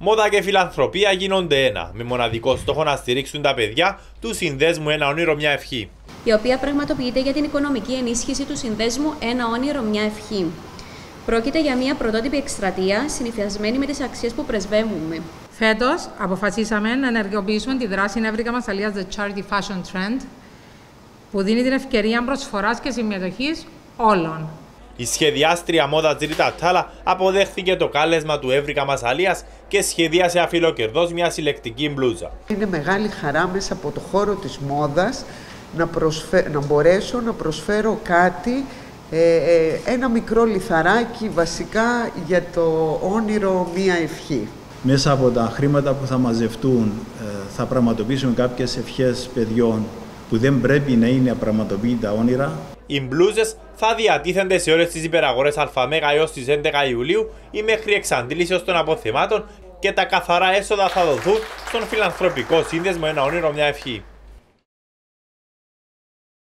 Μόδα και φιλανθρωπία γίνονται ένα, με μοναδικό στόχο να στηρίξουν τα παιδιά του συνδέσμου Ένα Όνειρο Μια Ευχή, η οποία πραγματοποιείται για την οικονομική ενίσχυση του συνδέσμου Ένα Όνειρο Μια Ευχή. Πρόκειται για μια πρωτότυπη εκστρατεία συνυφασμένη με τις αξίες που πρεσβεύουμε. Φέτος αποφασίσαμε να ενεργοποιήσουμε τη δράση νεύρικα μας αλίας The Charity Fashion Trend, που δίνει την ευκαιρία προσφοράς και συμμετοχής όλων. Η σχεδιάστρια μόδας Ρίτα Τάλα αποδέχθηκε το κάλεσμα του Εύρηκα μας Αλίας και σχεδίασε αφιλοκερδώς μια συλλεκτική μπλούζα. Είναι μεγάλη χαρά μέσα από το χώρο της μόδας να μπορέσω να προσφέρω κάτι, ένα μικρό λιθαράκι βασικά για το όνειρο Μια Ευχή. Μέσα από τα χρήματα που θα μαζευτούν θα πραγματοποιήσουμε κάποιες ευχές παιδιών που δεν πρέπει να είναι απραγματοποιητά όνειρα. Οι μπλούζες θα διατίθενται σε όλες τις υπεραγορές ΑΜΕΓΑ έως τις 11 Ιουλίου ή μέχρι εξαντλήσεως των αποθεμάτων και τα καθαρά έσοδα θα δοθούν στον φιλανθρωπικό σύνδεσμο Ένα Όνειρο Μια Ευχή.